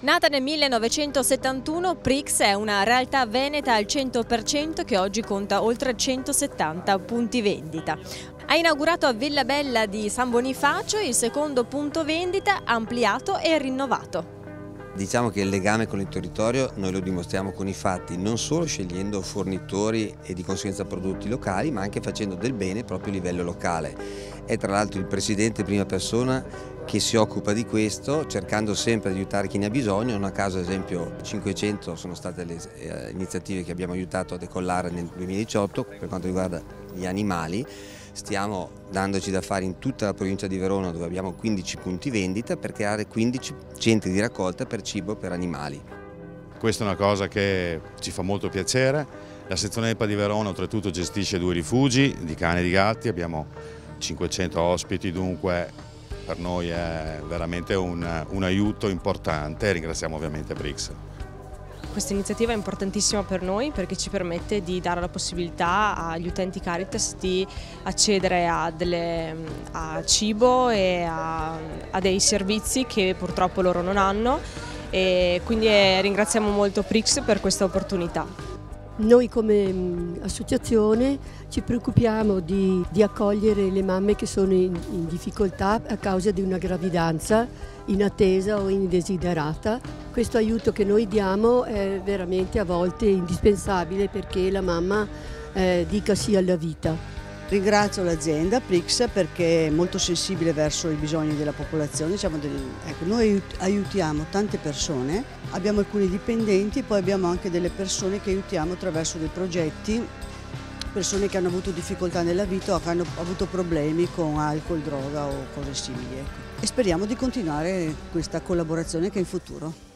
Nata nel 1971, Prix è una realtà veneta al 100% che oggi conta oltre 170 punti vendita. Ha inaugurato a Villa Bella di San Bonifacio il secondo punto vendita ampliato e rinnovato. Diciamo che il legame con il territorio noi lo dimostriamo con i fatti, non solo scegliendo fornitori e di conseguenza prodotti locali, ma anche facendo del bene proprio a livello locale. È tra l'altro il Presidente in prima persona che si occupa di questo, cercando sempre di aiutare chi ne ha bisogno. Non a caso, ad esempio, 500 sono state le iniziative che abbiamo aiutato a decollare nel 2018 per quanto riguarda gli animali. Stiamo dandoci da fare in tutta la provincia di Verona, dove abbiamo 15 punti vendita, per creare 15 centri di raccolta per cibo per animali. Questa è una cosa che ci fa molto piacere. La sezione EPA di Verona oltretutto gestisce 2 rifugi di cani e di gatti, abbiamo 500 ospiti, dunque per noi è veramente un aiuto importante e ringraziamo ovviamente Prix. Questa iniziativa è importantissima per noi perché ci permette di dare la possibilità agli utenti Caritas di accedere a cibo e a dei servizi che purtroppo loro non hanno, e quindi ringraziamo molto Prix per questa opportunità. Noi come associazione ci preoccupiamo di accogliere le mamme che sono in difficoltà a causa di una gravidanza inattesa o indesiderata. Questo aiuto che noi diamo è veramente a volte indispensabile perché la mamma dica sì alla vita. Ringrazio l'azienda Prix perché è molto sensibile verso i bisogni della popolazione. Noi aiutiamo tante persone, abbiamo alcuni dipendenti e poi abbiamo anche delle persone che aiutiamo attraverso dei progetti, persone che hanno avuto difficoltà nella vita o che hanno avuto problemi con alcol, droga o cose simili. E speriamo di continuare questa collaborazione anche in futuro.